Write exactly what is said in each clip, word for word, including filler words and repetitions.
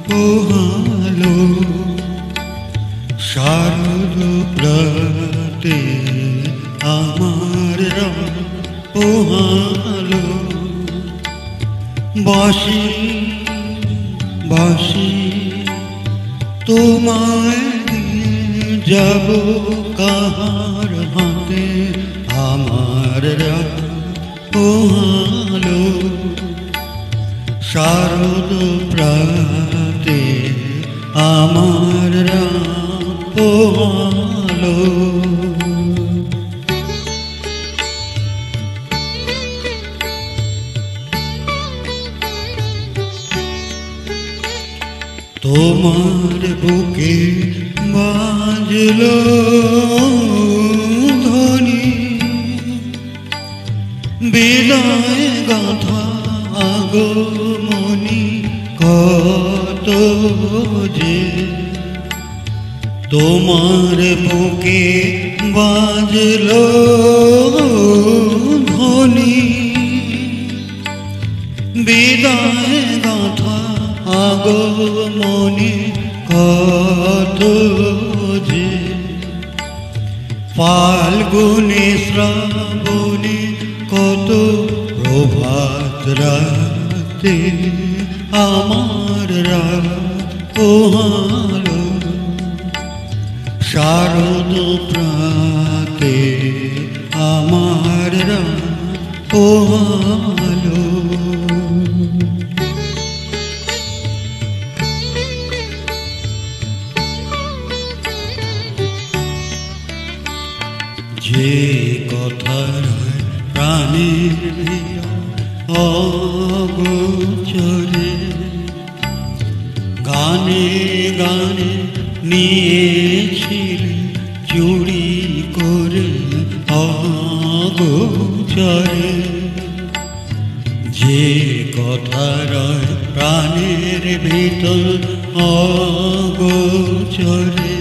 পোহালো শারদ প্রাতে আমার রাত পোহালো বাঁশি বাঁশি তোমায় দিয়ে যাব কাহার হাতে আমার রাত পোহালো শারদ প্রাতে আমার রাত পোহালো তোমার বুকে বাজলো ধ্বনি বিদায় গাথা আগমনী কত যে তোমার বুকে বাজলো ধ্বনি বিদায় গাথা আগমনী কত যে ফাল্গুনে শ্রাবণে কত প্রভাত রাতে আমার রাত পোহালো শারদ প্রাতে আমার রাত পোহালো যে কথার প্রাণের অগোচরে গানে গানে নিয়েছিলে চুরি করে অগোচরে যে কথার প্রাণের ভিতর অগোচরে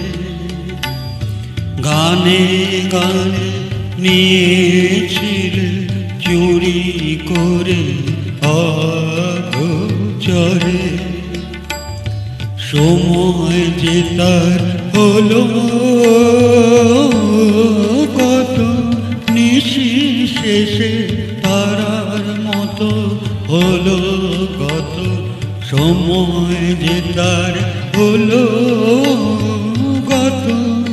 গানে গানে নিয়েছিলে চুরি করে অগোচরে সময় যে তার হলো কত নিশি শেষে তারার মতো হলো কত সময় যে তার হলো কত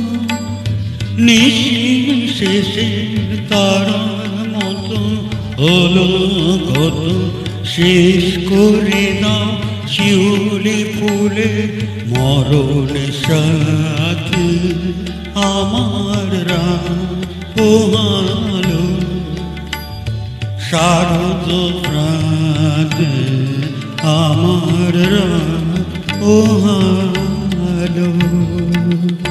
নিশি শেষে তারার মতো হলো কত শেষ করে দাও শিউলি ফুলে মরণ সাথে আমার রাত পোহালো শারদ প্রাতে আমার রাত পোহালো।